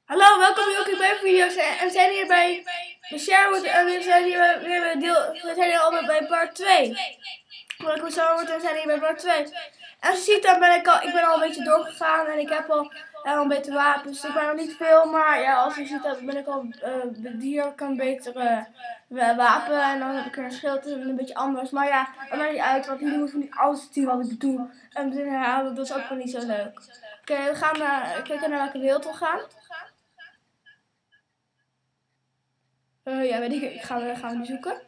Hallo, welkom bij Hockey bij video's en we zijn hier bij de Sherwood en we zijn hier weer bij we zijn hier al bij part 2. Voordat ik zo word, we zijn hier bij part 2. En als je ziet, dan ben ik ben al een beetje doorgegaan en ik heb al een beetje wapens. Ik ben nog niet veel, maar ja, als je ziet, dan ben ik al hier kan beter wapen en dan heb ik er een schild en een beetje anders. Maar ja, dat maakt niet uit, want jullie moeten niet alles zien wat ik doe. En dan herhalen, dat is ook wel niet zo leuk. Oké, we gaan kijken naar welke wereld we gaan. Ja, weet ik. Gaan we die zoeken?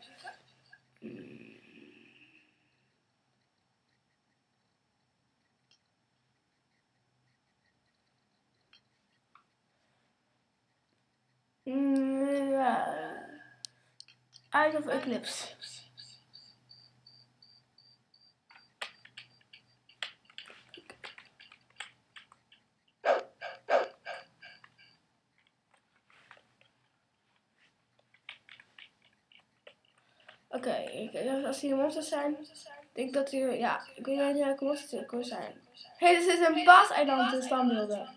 Ja. Out of Eclipse. Oké, als hier monsters zijn, denk ik dat hier, ja, ik weet niet welke monsters er kunnen zijn. Hé, dit is een paaseiland in standbeelden.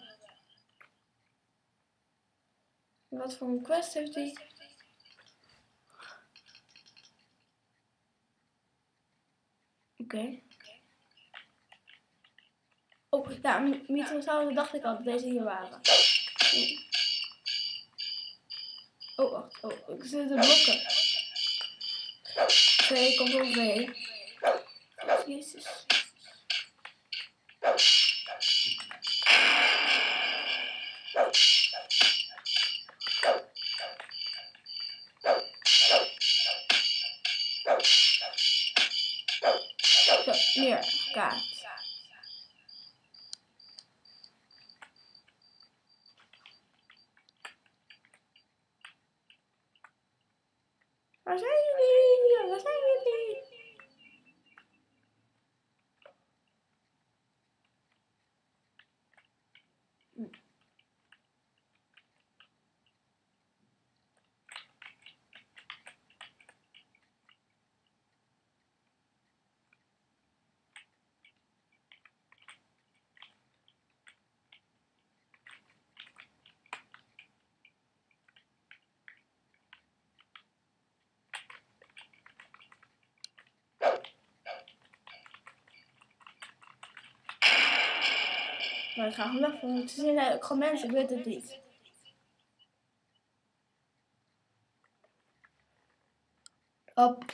Wat voor een quest heeft hij? Oké. Oh, ja, Mythosaurussen dacht ik al dat deze hier waren. Oh, wacht. Oh, ik zit te blokken. 2, Ctrl V. Oh, jezus. Zo, meer kaart. Waar zijn jullie? Waar zijn jullie? Maar ik ga gewoon weg, want het zijn ook gewoon mensen, ik weet het niet. Op.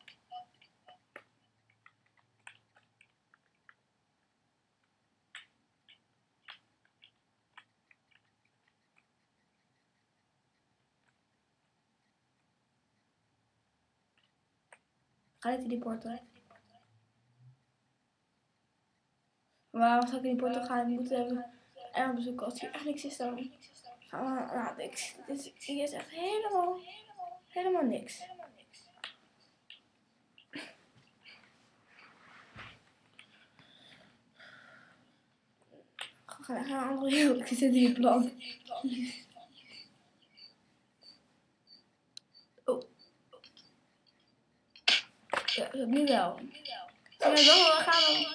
Ga niet in die portal. Waarom zou ik in die portal gaan? Ik moet ergens bezoeken. Als hier echt niks is, dan gaan we naar niks. Hier is echt helemaal niks. Ik ga naar een andere wereld. Ik zit in die plan. Oh. Ja, dat nu wel. Zie je wel, we gaan dan.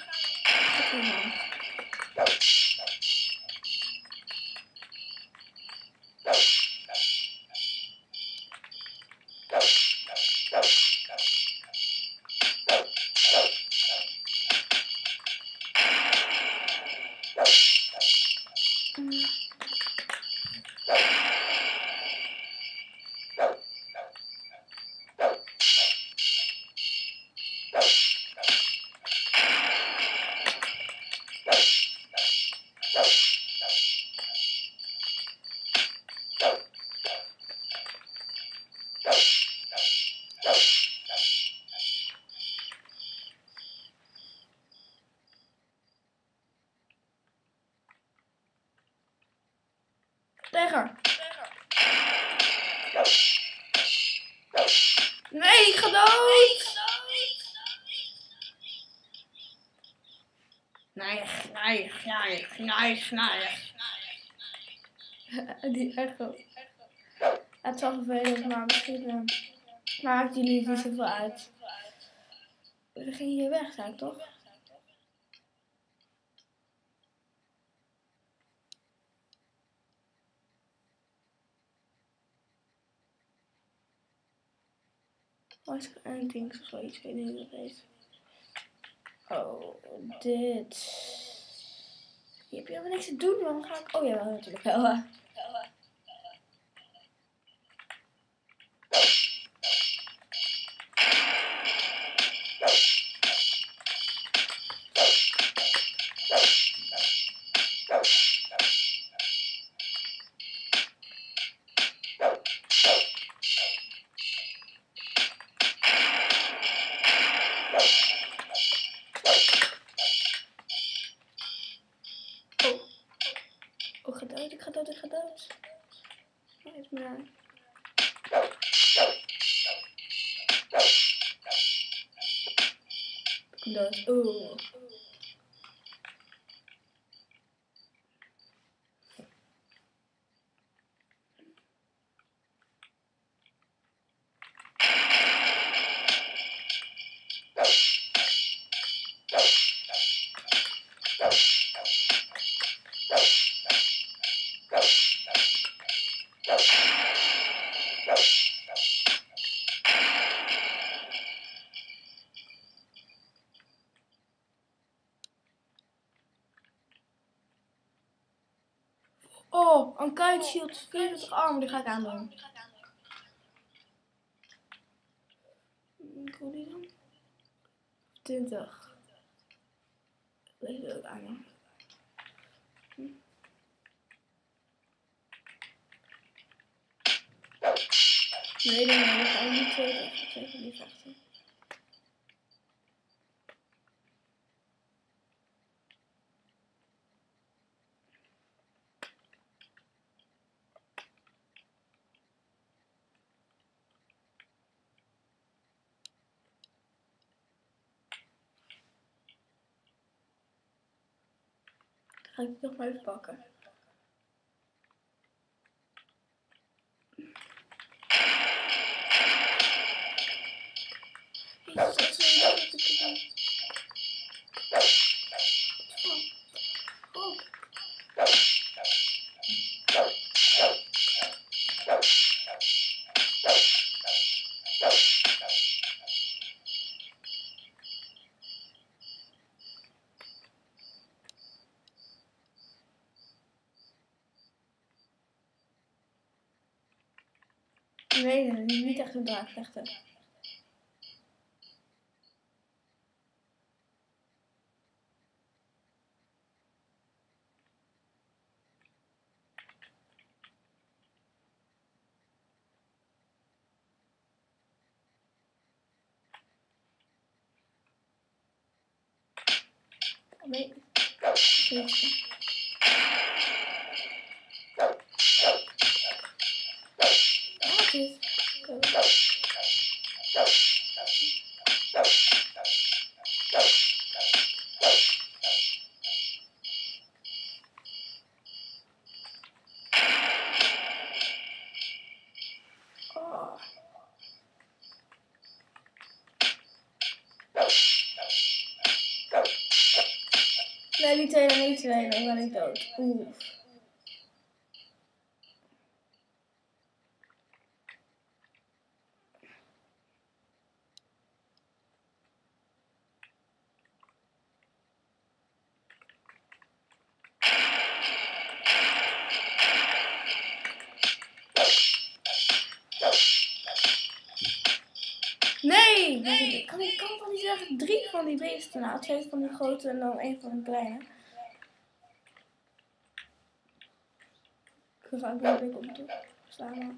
Tegen. Nee, ik ga dood. Die echo. Het is wel vervelend, maar misschien maakt jullie niet zoveel uit. We gingen hier weg zijn, toch? En things of zoiets, ik weet niet hoe dat heet. Oh, dit. Hier heb je helemaal niks te doen, dan ga ik... Oh ja, wel natuurlijk wel. Oh, ik ga dood. Oh, is maar... Dood. Oeh. Oh, een kite shield 24 armor, die ga ik aandoen. Hoe die dan? 20. Deze wil ik aan. Nee, we gaan niet 20. Ik niet vechten. Ga ik het nog maar even pakken. Nee, niet echt een draakvechter. Nee. Nee, die twee, dan ben ik dood. Oeh. Nee! Ik kan toch niet zeggen 3 van die beesten. Nou, 2 van die grote en dan 1 van die kleine. Ik ga ook weer een op toe staan.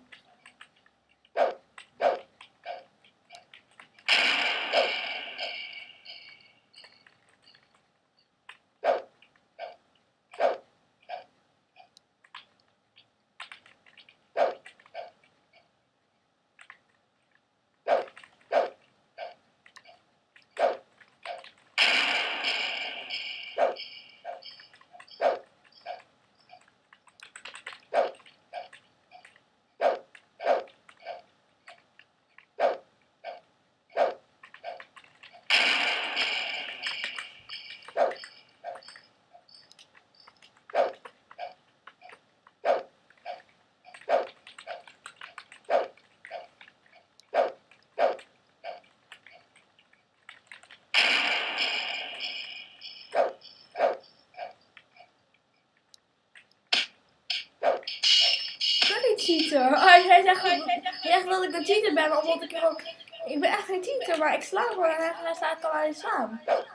cheater. Hij zegt dat ik een cheater ben, omdat ik er ook... Ik ben echt geen cheater, maar ik sla gewoon en hij slaat kan alleen slaan.